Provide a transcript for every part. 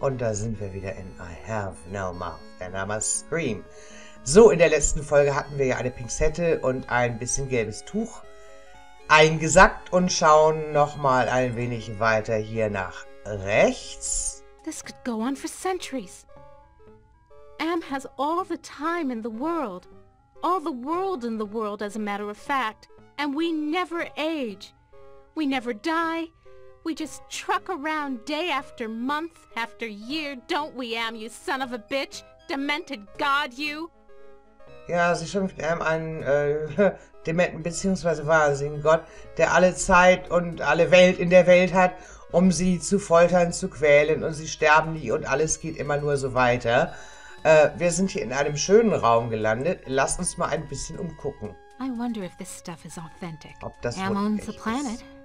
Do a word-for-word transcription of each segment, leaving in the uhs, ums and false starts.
Und da sind wir wieder in I Have No Mouth and I Must Scream. So, in der letzten Folge hatten wir ja eine Pinzette und ein bisschen gelbes Tuch eingesackt und schauen nochmal ein wenig weiter hier nach rechts. This could go on for centuries. Am has all the time in the world. All the world in the world, as a matter of fact. And we never age. We never die. We just truck around day after month after year, don't we, Am, you son of a bitch? Demented God, you! Ja, sie schimpft Am einen äh, dementen bzw. wahnsinnigen Gott, der alle Zeit und alle Welt in der Welt hat, um sie zu foltern, zu quälen, und sie sterben nie und alles geht immer nur so weiter. Äh, wir sind hier in einem schönen Raum gelandet. Lasst uns mal ein bisschen umgucken. I wonder if this stuff is authentic. Ob das Am wohl owns echt the planet. ist.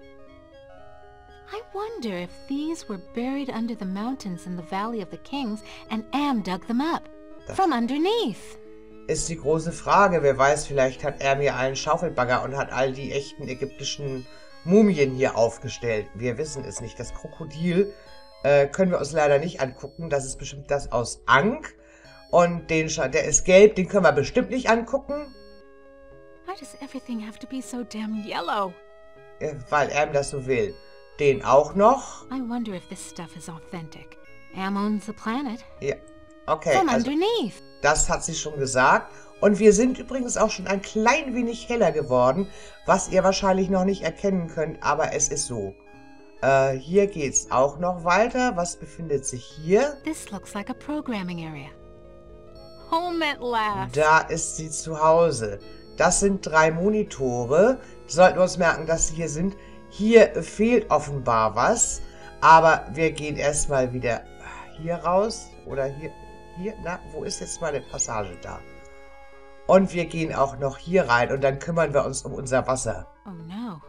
I wonder if these were buried under the mountains in the Valley of the Kings and Am dug them up. Das From underneath. ist die große Frage. Wer weiß, vielleicht hat er mir einen Schaufelbagger und hat all die echten ägyptischen Mumien hier aufgestellt. Wir wissen es nicht. Das Krokodil äh, können wir uns leider nicht angucken. Das ist bestimmt das aus Ankh. Und den, Scha- der ist gelb, den können wir bestimmt nicht angucken. Why does everything have to be so damn yellow? Äh, weil er das so will. Den auch noch. I wonder if this stuff is authentic. Am owns the planet. Ja, okay. From Also, underneath. das hat sie schon gesagt. Und wir sind übrigens auch schon ein klein wenig heller geworden, was ihr wahrscheinlich noch nicht erkennen könnt, aber es ist so. Äh, hier geht's auch noch weiter. Was befindet sich hier? This looks like a programming area. Home at last. Da ist sie zu Hause. Das sind drei Monitore. Sollten wir uns merken, dass sie hier sind. Hier fehlt offenbar was, aber wir gehen erstmal wieder hier raus oder hier, hier, na, wo ist jetzt meine Passage da? Und wir gehen auch noch hier rein und dann kümmern wir uns um unser Wasser. Oh no.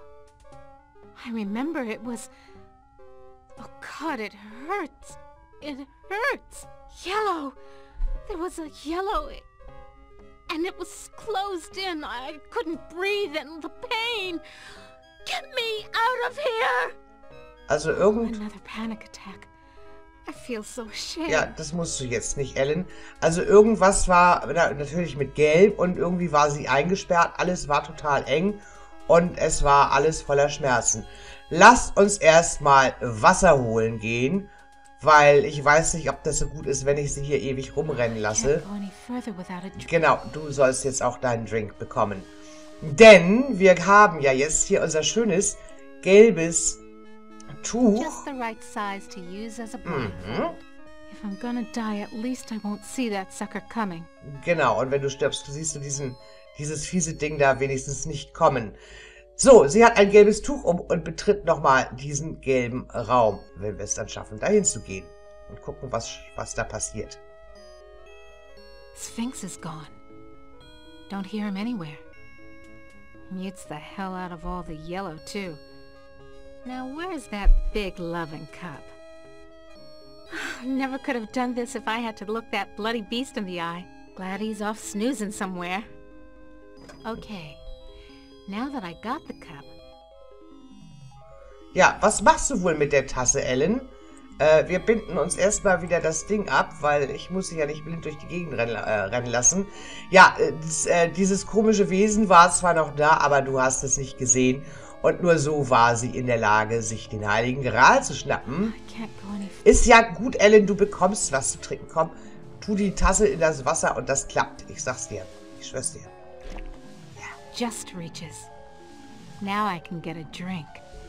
I remember it was... Oh God, it hurts. It hurts. Yellow. There was a yellow... And it was closed in. I couldn't breathe and the pain... Get me out of here! Also irgend... Another panic attack. I feel so ashamed. Ja, das musst du jetzt nicht, Ellen. Also irgendwas war na, natürlich mit Gelb und irgendwie war sie eingesperrt. Alles war total eng und es war alles voller Schmerzen. Lasst uns erstmal Wasser holen gehen, weil ich weiß nicht, ob das so gut ist, wenn ich sie hier ewig rumrennen lasse. Can't go any further without a drink. Genau, du sollst jetzt auch deinen Drink bekommen. Denn wir haben ja jetzt hier unser schönes gelbes Tuch. Just the right size to use as a Mhm. blindfold. If I'm gonna die, at least I won't see that sucker coming. Genau, und wenn du stirbst, du siehst du diesen, dieses fiese Ding da wenigstens nicht kommen. So, sie hat ein gelbes Tuch um und betritt nochmal diesen gelben Raum, wenn wir es dann schaffen, dahin zu gehen. Und gucken, was, was da passiert. Sphinx is gone. Don't hear him anywhere. Mutes the hell out of all the yellow, too. Now where's that big loving cup? Never could have done this if I had to look that bloody beast in the eye. Glad he's off snoozing somewhere. Okay, now that I got the cup... Ja, was machst du wohl mit der Tasse, Ellen? Äh, wir binden uns erstmal wieder das Ding ab, weil ich muss sie ja nicht blind durch die Gegend rennen, äh, rennen lassen. Ja, äh, das, äh, dieses komische Wesen war zwar noch da, aber du hast es nicht gesehen. Und nur so war sie in der Lage, sich den Heiligen Gral zu schnappen. I can't go any... Ist ja gut, Ellen, du bekommst was zu trinken. Komm, tu die Tasse in das Wasser und das klappt. Ich sag's dir. Ich schwör's dir. Just reaches. Now I can get a drink.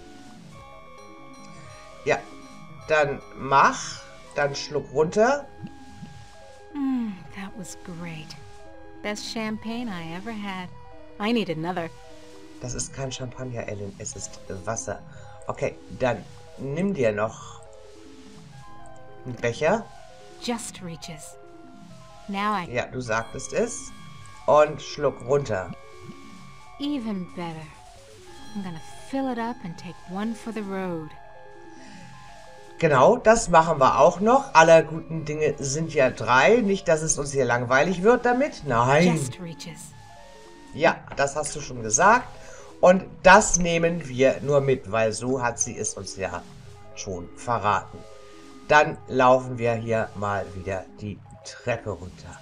Ja, dann mach, dann schluck runter. Mmm, that was great. Best champagne I ever had. I need another. Das ist kein Champagner, Ellen, es ist Wasser. Okay, dann nimm dir noch einen Becher. Just reaches. Now I... Ja, du sagtest es. Und schluck runter. Even better. I'm gonna fill it up and take one for the road. Genau, das machen wir auch noch. Aller guten Dinge sind ja drei. Nicht, dass es uns hier langweilig wird damit. Nein. Just reaches. Ja, das hast du schon gesagt. Und das nehmen wir nur mit, weil so hat sie es uns ja schon verraten. dann laufen wir hier mal wieder die Treppe runter.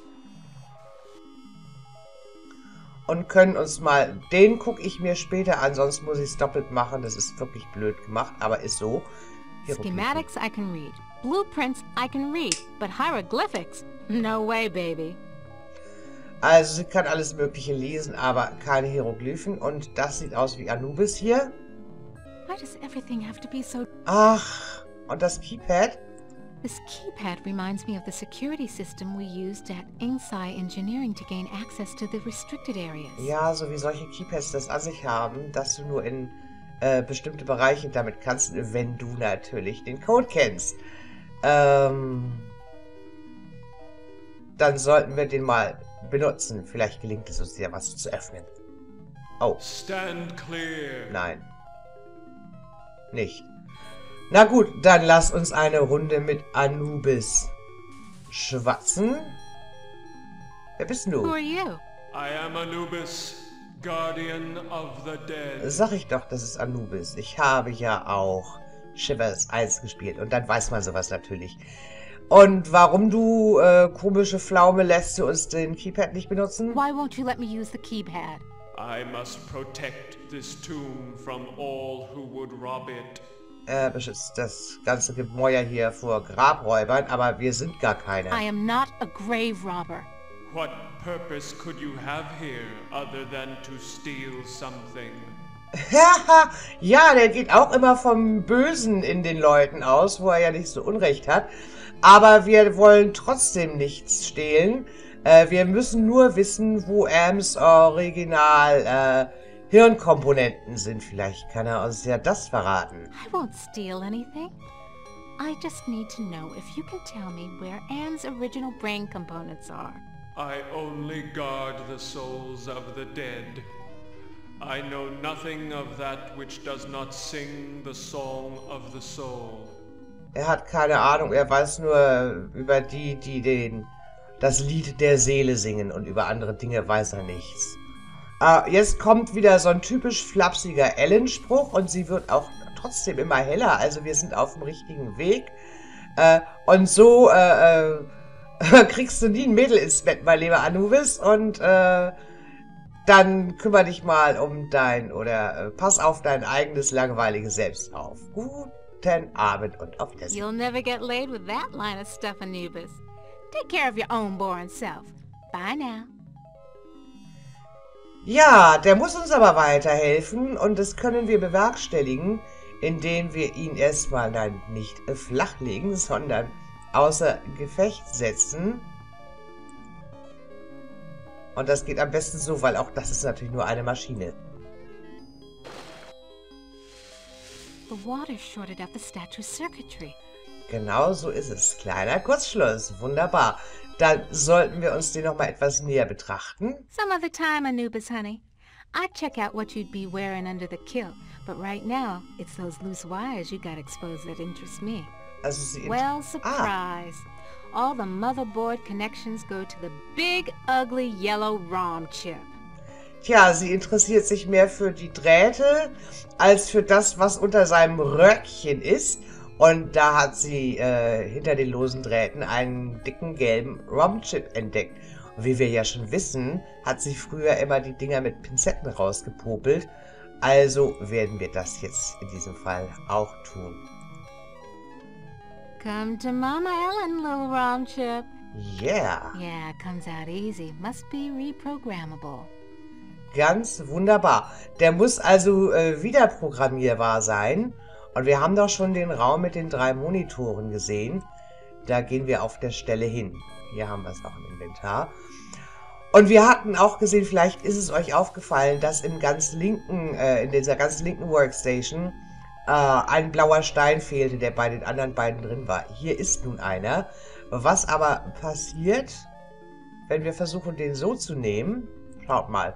Und können uns mal... Den gucke ich mir später an, sonst muss ich es doppelt machen. Das ist wirklich blöd gemacht, aber ist so. Schematics I can read. Blueprints I can read. But hieroglyphics? No way, baby. Also sie kann alles Mögliche lesen, aber keine Hieroglyphen. Und das sieht aus wie Anubis hier. Why does everything have to be so... Ach, und das Keypad? This keypad reminds me of the security system we used at Inksai Engineering to gain access to the restricted areas. Ja, so wie solche Keypads das an sich haben, dass du nur in äh, bestimmte Bereiche damit kannst, wenn du natürlich den Code kennst. Ähm, dann sollten wir den mal benutzen. Vielleicht gelingt es uns ja, was zu öffnen. Oh. Stand clear. Nein. Nicht. Na gut, dann lass uns eine Runde mit Anubis schwatzen. Wer bist denn Who du? are you? I am Anubis, guardian of the dead. Sag ich doch, das ist Anubis. Ich habe ja auch Shivers eins gespielt und dann weiß man sowas natürlich. Und warum du, äh, komische Pflaume, lässt du uns den Keypad nicht benutzen? Why won't you let me use the keypad? I must protect this tomb from all who would rob it. Er beschützt das ganze Gemäuer hier vor Grabräubern, aber wir sind gar keine. I am not a grave robber. What purpose could you have here other than to steal something? Ja, der geht auch immer vom Bösen in den Leuten aus, wo er ja nicht so Unrecht hat. Aber wir wollen trotzdem nichts stehlen. Äh, wir müssen nur wissen, wo Ams Original äh, Hirnkomponenten sind. Vielleicht kann er uns ja das verraten. I won't steal anything. I just need to know if you can tell me where Anne's original brain components are. I only guard the souls of the dead. I know nothing of that which does not sing the song of the soul. Er hat keine Ahnung, er weiß nur über die, die den, das Lied der Seele singen und über andere Dinge weiß er nichts. Äh, jetzt kommt wieder so ein typisch flapsiger Ellen-Spruch und sie wird auch trotzdem immer heller, also wir sind auf dem richtigen Weg. Äh, und so äh, äh, kriegst du nie ein Mädel ins Bett, mein lieber Anubis, und äh, dann kümmere dich mal um dein, oder äh, pass auf dein eigenes langweiliges Selbst auf. Guten Abend und auf Wiedersehen. You'll never get laid with that line of stuff, Anubis. Take care of your own boring self. Bye now. Ja, der muss uns aber weiterhelfen und das können wir bewerkstelligen, indem wir ihn erstmal, nein, nicht flachlegen, sondern außer Gefecht setzen. Und das geht am besten so, weil auch das ist natürlich nur eine Maschine. The water shorted out the statue's circuitry. Genau so ist es. Kleiner Kurzschluss. Wunderbar. Dann sollten wir uns den nochmal etwas näher betrachten. Some other time, Anubis, honey. I'd check out what you'd be wearing under the kilt, but right now, it's those loose wires you got exposed that interest me. Also sie Well, ah, surprise. All the motherboard connections go to the big, ugly, yellow ROM chip. tja, sie interessiert sich mehr für die Drähte als für das, was unter seinem Röckchen ist. Und da hat sie äh, hinter den losen Drähten einen dicken gelben ROM-Chip entdeckt. Und wie wir ja schon wissen, hat sie früher immer die Dinger mit Pinzetten rausgepopelt. Also werden wir das jetzt in diesem Fall auch tun. Come to Mama Ellen, little ROM chip. Yeah. Yeah, comes out easy. Must be reprogrammable. Ganz wunderbar. Der muss also äh, wieder programmierbar sein. Und wir haben doch schon den Raum mit den drei Monitoren gesehen. Da gehen wir auf der Stelle hin. Hier haben wir es auch im Inventar. Und wir hatten auch gesehen, vielleicht ist es euch aufgefallen, dass im ganz linken, äh, in dieser ganz linken Workstation äh, ein blauer Stein fehlte, der bei den anderen beiden drin war. Hier ist nun einer. Was aber passiert, wenn wir versuchen, den so zu nehmen? Schaut mal.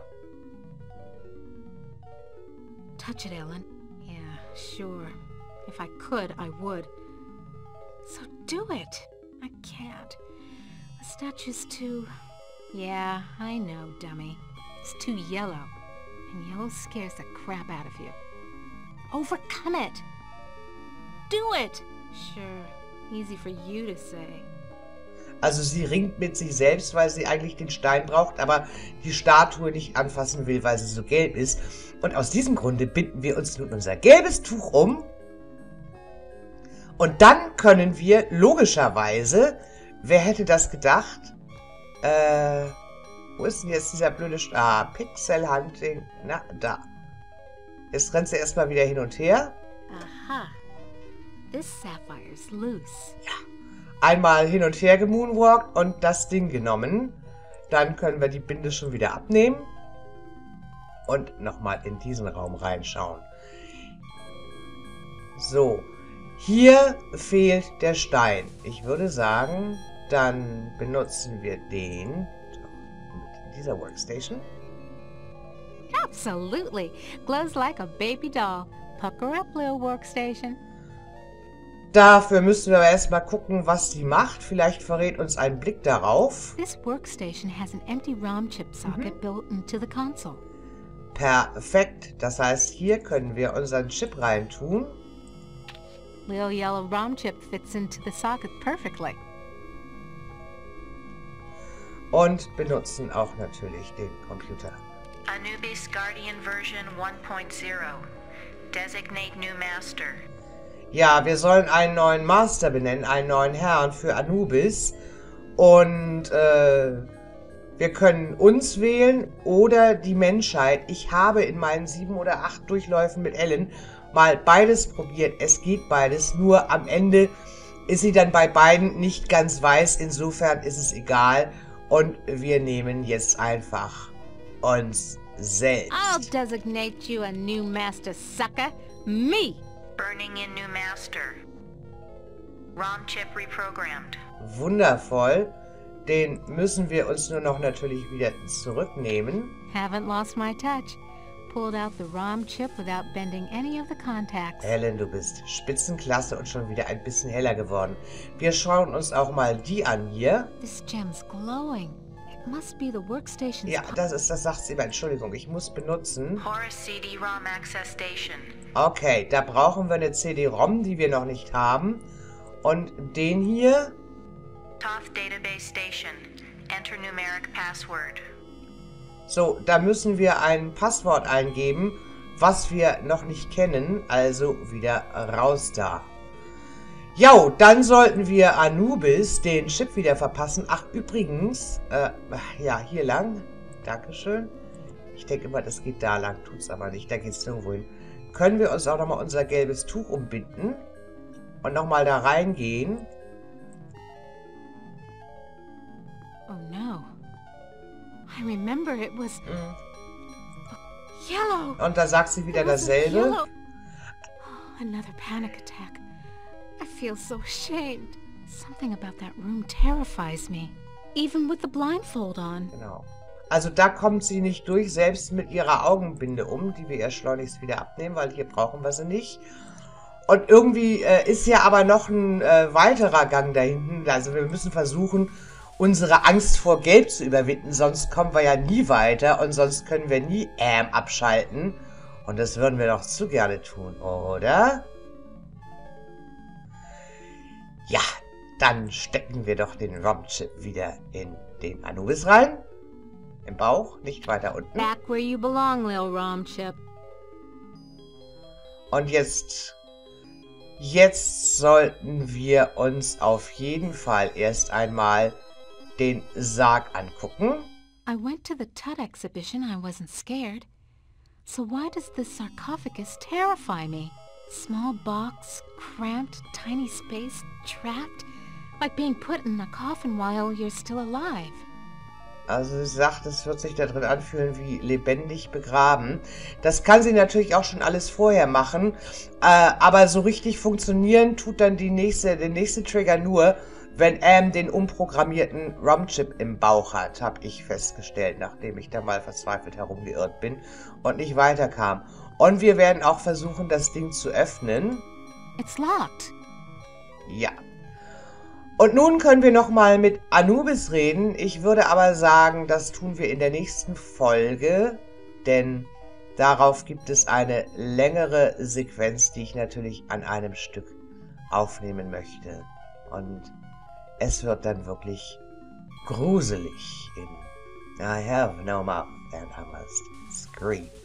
Touch it, Ellen. Yeah, sure. If I could, I would. So do it. I can't. The statue's too... Yeah, I know, dummy. It's too yellow. And yellow scares the crap out of you. Overcome it. Do it. Sure. Easy for you to say. Also sie ringt mit sich selbst, weil sie eigentlich den Stein braucht, aber die Statue nicht anfassen will, weil sie so gelb ist. Und aus diesem Grunde binden wir uns nun unser gelbes Tuch um. Und dann können wir logischerweise, wer hätte das gedacht? Äh, wo ist denn jetzt dieser blöde... St ah, Pixel Hunting. Na, da. Jetzt rennt sie erstmal wieder hin und her. Aha. This sapphire's loose. Ja. Einmal hin und her gemoonwalkt und das Ding genommen. Dann können wir die Binde schon wieder abnehmen. Und nochmal in diesen Raum reinschauen. So. Hier fehlt der Stein. Ich würde sagen, dann benutzen wir den mit dieser Workstation. Absolutely. Glows like a baby doll. Pucker up, little workstation. Dafür müssen wir aber erstmal gucken, was sie macht. Vielleicht verrät uns ein Blick darauf. This workstation has an empty ROM chip socket built into the console. Perfekt. Das heißt, hier können wir unseren Chip reintun. Little yellow ROM chip fits into the socket perfectly. Und benutzen auch natürlich den Computer. Anubis Guardian Version one point zero. Designate new master. Ja, wir sollen einen neuen Master benennen, einen neuen Herrn für Anubis. Und äh, wir können uns wählen oder die Menschheit. Ich habe in meinen sieben oder acht Durchläufen mit Ellen mal beides probiert. Es geht beides, nur am Ende ist sie dann bei beiden nicht ganz weiß. Insofern ist es egal. Und wir nehmen jetzt einfach uns selbst. I'll designate you a new master, sucker. Me! Burning in new master. ROM chip reprogrammed. Wundervoll. Den müssen wir uns nur noch natürlich wieder zurücknehmen. Haven't lost my touch. Pulled out the ROM chip without bending any of the contacts. Ellen, du bist Spitzenklasse und schon wieder ein bisschen heller geworden. Wir schauen uns auch mal die an hier. This gem's glowing. It must be the workstation's... Ja, das ist, das sagt sie immer. Entschuldigung, ich muss benutzen. Horus C D ROM Access Station. Okay, da brauchen wir eine C D ROM, die wir noch nicht haben. Und den hier. Toth Database Station. Enter numeric password. So, da müssen wir ein Passwort eingeben, was wir noch nicht kennen. Also wieder raus da. Jo, dann sollten wir Anubis den Chip wieder verpassen. Ach, übrigens, äh, ja, hier lang. Dankeschön. Ich denke immer, das geht da lang, tut's aber nicht. Da geht's nirgendwo hin. Können wir uns auch nochmal unser gelbes Tuch umbinden und nochmal da reingehen. Oh no. I remember it was... Mhm. Yellow! Und da sagt sie wieder It was dasselbe. yellow. Oh, another panic attack. I feel so ashamed. Something about that room terrifies me. Even with the blindfold on. Genau. Also da kommt sie nicht durch, selbst mit ihrer Augenbinde um, die wir ihr schleunigst wieder abnehmen, weil hier brauchen wir sie nicht. Und irgendwie äh, ist ja aber noch ein äh, weiterer Gang da hinten. Also wir müssen versuchen, unsere Angst vor Gelb zu überwinden, sonst kommen wir ja nie weiter und sonst können wir nie ähm, abschalten. Und das würden wir doch zu gerne tun, oder? Ja, dann stecken wir doch den ROM-Chip wieder in den Anubis rein. Im Bauch, nicht weiter unten. Back where you belong, little ROM chip. Und jetzt, jetzt sollten wir uns auf jeden Fall erst einmal den Sarg angucken. I went to the Tut exhibition. I wasn't scared. So why does this sarcophagus terrify me? Small box, cramped, tiny space, trapped, like being put in a coffin while you're still alive. Also sie sagt, es wird sich da drin anfühlen wie lebendig begraben. Das kann sie natürlich auch schon alles vorher machen. Äh, aber so richtig funktionieren tut dann die nächste, der nächste Trigger nur, wenn Am den umprogrammierten ROM-Chip im Bauch hat, habe ich festgestellt, nachdem ich da mal verzweifelt herumgeirrt bin und nicht weiterkam. Und wir werden auch versuchen, das Ding zu öffnen. It's locked. Ja. Und nun können wir nochmal mit Anubis reden. Ich würde aber sagen, das tun wir in der nächsten Folge, denn darauf gibt es eine längere Sequenz, die ich natürlich an einem Stück aufnehmen möchte. und es wird dann wirklich gruselig in I have no mouth and I must scream.